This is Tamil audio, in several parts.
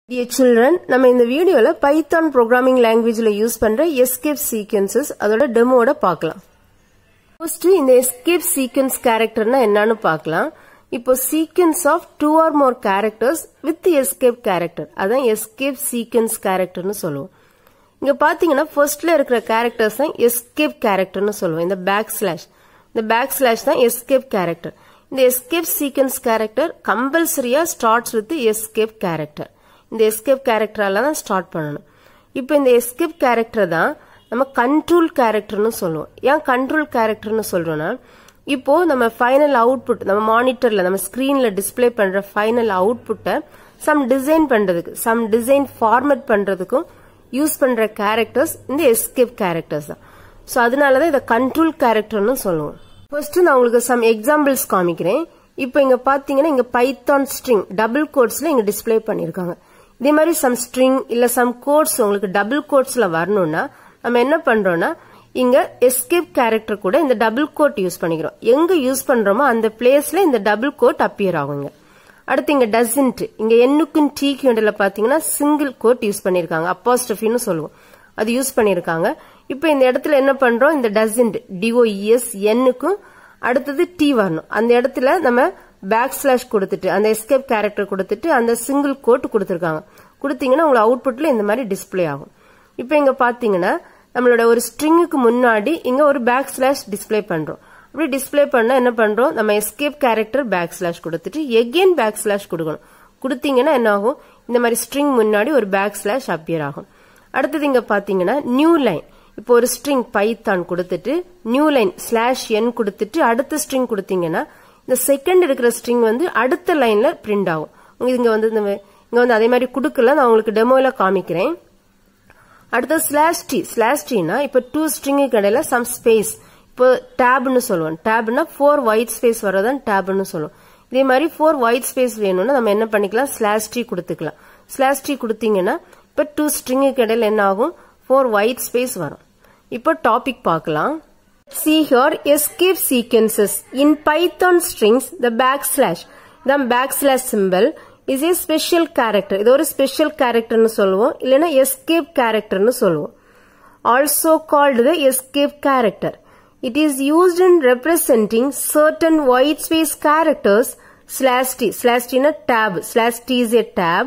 Dear children, நம்ம இந்த வீடியோல Python programming languageல யூஸ் பண்ற escape sequences அதோட டெமோட பார்க்கலாம். First இந்த escape sequence characterனா என்னன்னு பார்க்கலாம். இப்போ sequence of two or more characters with the escape character. அதான் escape sequence characterனு சொல்லுவோம். இங்க பாத்தீங்கன்னா firstல இருக்கிற characters தான் escape characterனு சொல்லுவோம். இந்த backslash தான் escape character. இந்த escape sequence character compulsory-ஆ starts with the escape character. இந்த escape character-ஆல தான் ஸ்டார்ட் பண்ணணும். இப்போ இந்த escape character தான் நம்ம control character-னு சொல்லுவோம். ஏன் control character-னு சொல்றோம்னா இப்போ நம்ம ஃபைனல் அவுட்புட் நம்ம மானிட்டர்ல நம்ம ஸ்கிரீன்ல டிஸ்ப்ளே பண்ற ஃபைனல் அவுட்புட்டை சம் டிசைன் ஃபார்மேட் பண்றதுக்கும் யூஸ் பண்ற கேரக்டர்ஸ் இந்த escape characters தான். சோ அதனால தான் இத control character-னு சொல்லுவோம். ஃபர்ஸ்ட் நான் உங்களுக்கு சம் எக்ஸாம்பிள்ஸ் காமிக்கிறேன். இப்போ இங்க பாத்தீங்கன்னா இங்க பைத்தான் ஸ்ட்ரிங் டபுள் கோட்ஸ்ல இங்க டிஸ்ப்ளே பண்ணிருக்காங்க. இதே மாதிரி சம் ஸ்ட்ரிங் இல்ல சம் கோட்ஸ் உங்களுக்கு டபுள் கோட்ஸ்ல வரணும்னா நம்ம என்ன பண்றோம்னா இங்க எஸ்கேப் கேரக்டர் கூட இந்த டபுள் கோட் யூஸ் பண்ணிக்கிறோம். எங்க யூஸ் பண்றோமோ அந்த பிளேஸ்ல இந்த டபுள் கோட் அப்பியர் ஆகுங்க. அடுத்து இங்க டசன்ட் இங்க எண்ணுக்கும் டீக்கும் இடையில பாத்தீங்கன்னா சிங்கிள் கோட் யூஸ் பண்ணிருக்காங்க. அப்போஸ்ட்ரோஃபின்னு சொல்லுவோம். அது யூஸ் பண்ணிருக்காங்க. இப்போ இந்த இடத்துல என்ன பண்றோம் இந்த டசன்ட் டிஓஇஎஸ் எண்ணுக்கும் அடுத்தது டி வரணும். அந்த இடத்துல நம்ம பேக்ஸ்லாஷ் கொடுத்துட்டு அந்த எஸ்கேப் கேரக்டர் கொடுத்துட்டு அந்த சிங்கிள் கோட் கொடுத்திருக்காங்க. கொடுத்தீங்கன்னா உங்களுக்கு அவுட்புட்ல இந்த மாதிரி டிஸ்ப்ளே ஆகும். இப்போ இங்க பாத்தீங்கன்னா நம்மளோட ஒரு ஸ்ட்ரிங்குக்கு முன்னாடி இங்க ஒரு பேக்ஸ்லாஷ் டிஸ்ப்ளே பண்றோம். அப்படி டிஸ்ப்ளே பண்ணா என்ன பண்றோம் நம்ம எஸ்கேப் கேரக்டர் பேக்ஸ்லாஷ் கொடுத்துட்டு எகைன் பேக்ஸ்லாஷ் கொடுக்கணும். கொடுத்தீங்கன்னா என்ன ஆகும் இந்த மாதிரி ஸ்ட்ரிங் முன்னாடி ஒரு பேக்ஸ்லாஷ் அப்பியர் ஆகும். அடுத்தது இங்க பாத்தீங்கன்னா நியூ லைன் இப்போ ஒரு ஸ்ட்ரிங் பைத்தான் கொடுத்துட்டு நியூ லைன் /n கொடுத்துட்டு அடுத்த ஸ்ட்ரிங் கொடுத்தீங்கன்னா இந்த செகண்ட் இருக்கிற ஸ்ட்ரிங் வந்து அடுத்த லைன்ல பிரிண்ட் ஆகும். இங்க வந்து அதே மாதிரி கொடுக்கல நான் உங்களுக்கு டெமோல காமிக்கிறேன். அடுத்து /t இப்ப டூ ஸ்ட்ரிங்குக்கு இடையில சம் ஸ்பேஸ் இப்போ டேப்னு சொல்லுவோம். டேப்னா 4 ஒயிட் ஸ்பேஸ் வரதான் டேப்னு சொல்லுவோம். இதே மாதிரி 4 ஒயிட் ஸ்பேஸ் வேணும்னா நம்ம என்ன பண்ணிக்கலாம் /t கொடுத்துக்கலாம். /t கொடுத்தீங்கன்னா இப்ப டூ ஸ்ட்ரிங்குக்கு இடையில என்ன ஆகும் 4 ஒயிட் ஸ்பேஸ் வரும். இப்போ டாபிக் பார்க்கலாம். See here escape sequences in Python strings the backslash symbol is a special character. இது ஒரு special character னு சொல்லுவோம். இல்லனா escape character னு சொல்லுவோம். Also called the escape character. It is used in representing certain white space characters /t na tab /t is a tab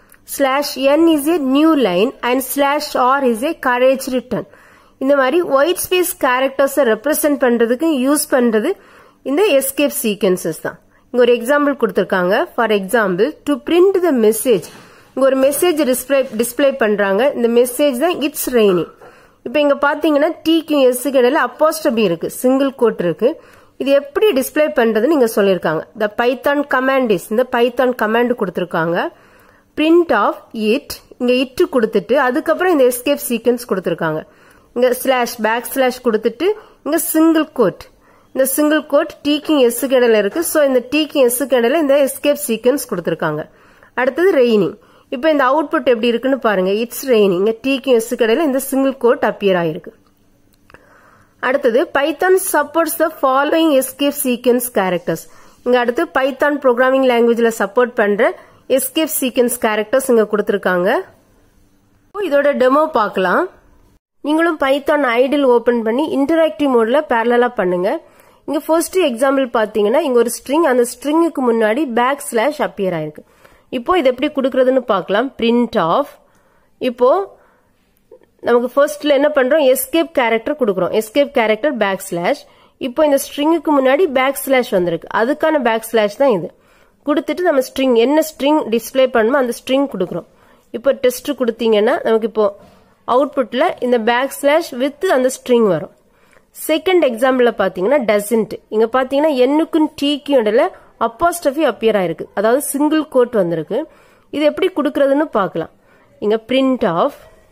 /n is a new line and /r is a courage return. இந்த மாதிரி ஒயிட் ஸ்பேஸ் கேரக்டர்ஸை ரெப்ரசென்ட் பண்றதுக்கு யூஸ் பண்றது இந்த எஸ்கேப் சீக்வென்சஸ் தான். இங்க ஒரு எக்ஸாம்பிள் கொடுத்திருக்காங்க. For example to print the message இங்க ஒரு மெசேஜ் டிஸ்ப்ளே பண்றாங்க. இந்த மெசேஜ் தான் இட்ஸ் ரெய்னிங். இப்ப இங்க பாத்தீங்கன்னா டிக்கும் எஸ்க்கு இடையில அப்போஸ்ட்ரோபி இருக்கு, சிங்கிள் கோட் இருக்கு. இது எப்படி டிஸ்ப்ளே பண்றதுன்னு இங்க சொல்லிருக்காங்க. த பைத்தான் கமாண்ட் இஸ் இந்த பைத்தான் கமாண்ட் கொடுத்திருக்காங்க. பிரிண்ட் ஆஃப் இட் இங்க இட் கொடுத்துட்டு அதுக்கப்புறம் இந்த எஸ்கேப் சீக்வென்ஸ் கொடுத்திருக்காங்க. இங்க பேக்ஸ்லாஷ் கொடுத்துட்டு இங்க சிங்கிள் கோட் இந்த சிங்கிள் கோட் டீக்கும் எஸ்க்கு இடையில இருக்கு. சோ இந்த டீக்கும் எஸ்க்கு இடையில இந்த எஸ்கேப் சீக்வென்ஸ் கொடுத்திருக்காங்க. அடுத்தது ரெய்னிங். இப்போ இந்த அவுட்புட் எப்படி இருக்குன்னு பாருங்க. இட்ஸ் ரெய்னிங் இங்க டீக்கும் எஸ்க்கு இடையில இந்த சிங்கிள் கோட் அப்பியர் ஆயிருக்கு. அடுத்தது Python supports the following escape sequence characters. இங்க அடுத்து பைத்தான் ப்ரோக்ராமிங் லாங்குவேஜ்ல சப்போர்ட் பண்ற எஸ்கேப் சீக்வென்ஸ் கேரக்டர்ஸ் இங்க கொடுத்திருக்காங்க. இதோட டெமோ பார்க்கலாம். நீங்களும் பைத்தான் ஐடில் ஓபன் பண்ணி இன்டராக்டிவ் மோட்ல பேரலலா பண்ணுங்க. இங்க ஃபர்ஸ்ட் எக்ஸாம்பிள் பாத்தீங்கன்னா இங்க ஒரு ஸ்ட்ரிங் அந்த ஸ்ட்ரிங்குக்கு முன்னாடி பேக்ஸ்லாஷ் அப்பியர் ஆயிருக்கு. இப்போ இது எப்படி கொடுக்கறதுன்னு பார்க்கலாம். பிரிண்ட் ஆஃப் இப்போ நமக்கு ஃபர்ஸ்ட்ல என்ன பண்றோம் எஸ்கேப் கேரக்டர் கொடுக்கறோம். Escape character backslash. இப்போ இந்த ஸ்ட்ரிங்குக்கு முன்னாடி பேக்ஸ்லாஷ் வந்திருக்கு. அதுக்கான பேக்ஸ்லாஷ் தான் இது. கொடுத்துட்டு நம்ம ஸ்ட்ரிங் என்ன ஸ்ட்ரிங் டிஸ்ப்ளே பண்ணுமோ அந்த ஸ்ட்ரிங் கொடுக்கறோம். இப்போ டெஸ்ட் கொடுத்தீங்கன்னா நமக்கு இப்போ அவுட்புட்ல இந்த பேக்ஸ்லாஷ் வித் அந்த ஸ்ட்ரிங் வரும். செகண்ட் எக்ஸாம்பிள்ல பாத்தீங்கன்னா டசன்ட் இங்க பாத்தீங்கன்னா எண்ணுக்கும் டீக்கும் இடையில அப்போஸ்ட்ரோபி அப்பியர் ஆயிருக்கு. அதாவது சிங்கிள் கோட் வந்திருக்கு. இது எப்படி கொடுக்கறதுன்னு பார்க்கலாம். இங்க பிரிண்ட் ஆஃப்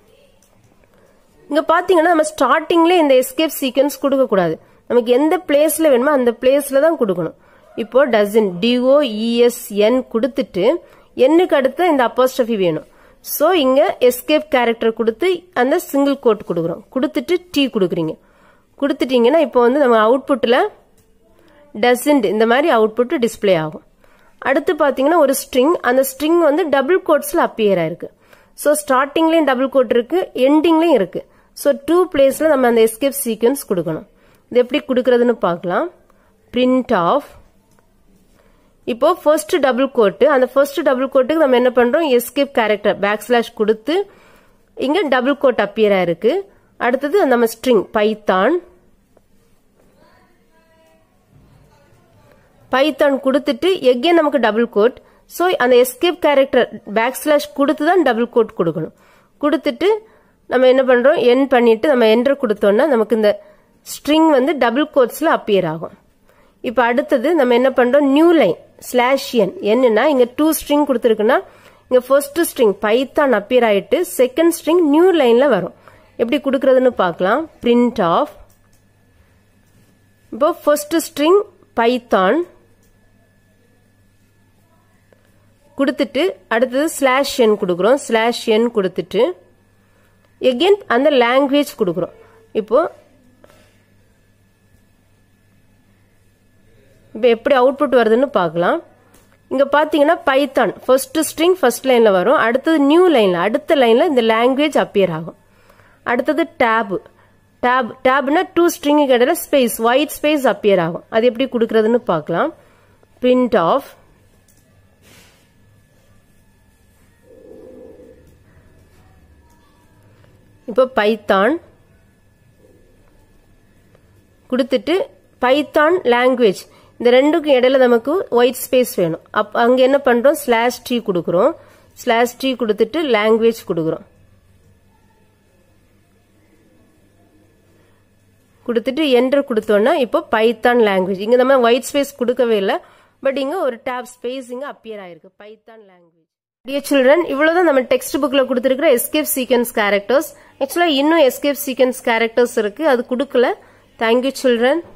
இங்க பாத்தீங்கன்னா நம்ம ஸ்டார்டிங்ல இந்த எஸ்கேப் சீக்வென்ஸ் கொடுக்க கூடாது. நமக்கு எந்த பிளேஸ்ல வேணுமோ அந்த பிளேஸ்ல தான் கொடுக்கணும். இப்போ டசன்ட் டிஓஇஎஸ்என் கொடுத்துட்டு எண்ணுக்கு அடுத்து இந்த அப்போஸ்ட்ரோபி வேணும். சோ இங்க எஸ்கேப் கேரக்டர் கொடுத்து அந்த சிங்கிள் கோட் கொடுக்கறோம். கொடுத்துட்டு டி கொடுக்குறீங்க. கொடுத்துட்டீங்கன்னா இப்போ வந்து நம்ம அவுட்புட்ல டசன்ட் இந்த மாதிரி அவுட்புட் டிஸ்ப்ளே ஆகும். அடுத்து பாத்தீங்கன்னா ஒரு ஸ்ட்ரிங், அந்த ஸ்ட்ரிங் வந்து டபுள் கோட்ஸ்ல அப்பியர் ஆயிருக்கு. சோ ஸ்டார்டிங்லயும் டபுள் கோட் இருக்கு, எண்டிங்லயும் இருக்கு. சோ 2 பிளேஸ்ல நம்ம அந்த எஸ்கேப் சீக்வென்ஸ் கொடுக்கணும். இது எப்படி கொடுக்கறதுன்னு பார்க்கலாம். print of, இப்போ ஃபர்ஸ்ட் டபுள் கோட், அந்த ஃபர்ஸ்ட் டபுள் கோட்டுக்கு நம்ம என்ன பண்றோம், எஸ்கேப் கேரக்டர் பேக்ஸ்லாஷ் கொடுத்து இங்க டபுள் கோட் அப்பியர் ஆயிருக்கு. அடுத்தது நம்ம ஸ்ட்ரிங் பைத்தான் கொடுத்துட்டு எகைன் நமக்கு டபுள் கோட். சோ அந்த எஸ்கேப் கேரக்டர் பேக்ஸ்லாஷ் கொடுத்து தான் டபுள் கோட் கொடுக்கணும். கொடுத்துட்டு நம்ம என்ன பண்றோம், என் பண்ணிட்டு நம்ம என்டர் கொடுத்தோம்னா நமக்கு இந்த ஸ்ட்ரிங் வந்து டபுள் கோட்ஸ்ல அப்பியர் ஆகும். இப்ப அடுத்தது நம்ம என்ன பண்றோம், நியூ லைன் /n. என்னன்னா இங்க 2 ஸ்ட்ரிங் கொடுத்திருக்குன்னா இங்க ஃபர்ஸ்ட் ஸ்ட்ரிங் பைத்தான் அப்பியர் ஆயிட்டு செகண்ட் ஸ்ட்ரிங் நியூ லைன்ல வரும். எப்படி கொடுக்கறதுன்னு பார்க்கலாம். print of, இப்போ ஃபர்ஸ்ட் ஸ்ட்ரிங் பைத்தான் கொடுத்துட்டு அடுத்தது /n கொடுக்கிறோம். /n கொடுத்துட்டு எகைன் அந்த லாங்குவேஜ் கொடுக்கிறோம். இப்போ எப்படி அவுட்புட் வருதுன்னு பார்க்கலாம். இங்க பாத்தீங்கன்னா பைத்தான் ஃபர்ஸ்ட் ஸ்ட்ரிங் ஃபர்ஸ்ட் லைன்ல வரும். அடுத்தது நியூ லைன்ல அடுத்த லைன்ல இந்த லாங்குவேஜ் அப்பியர் ஆகும். அடுத்தது டேப்னா 2 ஸ்ட்ரிங் இடையில ஸ்பேஸ் ஒயிட் ஸ்பேஸ் அப்பியர் ஆகும். அது எப்படி கொடுக்கறதுன்னு பார்க்கலாம். print of, இப்போ பைத்தான் கொடுத்துட்டு பைத்தான் லாங்குவேஜ், இந்த ரெண்டுக்கும் இடையில நமக்கு ஒயிட் ஸ்பேஸ் வேணும். அங்க என்ன பண்றோம், /t கொடுக்கிறோம். /t கொடுத்துட்டு லாங்குவேஜ் கொடுக்கிறோம். கொடுத்துட்டு என்டர் கொடுத்தோம்னா இப்போ பைத்தான் லாங்குவேஜ். இங்க நம்ம ஒயிட் ஸ்பேஸ் கொடுக்கவே இல்லை, பட் இங்க ஒரு டேப் ஸ்பேஸ் இங்க அப்பியர் ஆயிருக்கு, பைத்தான் லாங்குவேஜ். Dear children, இவ்வளவுதான் நம்ம டெக்ஸ்ட் புக்ல கொடுத்திருக்கிற எஸ்கேப் சீக்வென்ஸ் கேரக்டர்ஸ். ஆக்சுவலா இன்னும் எஸ்கேப் சீக்வென்ஸ் கேரக்டர்ஸ் இருக்கு, அது கொடுக்கல. Thank you children.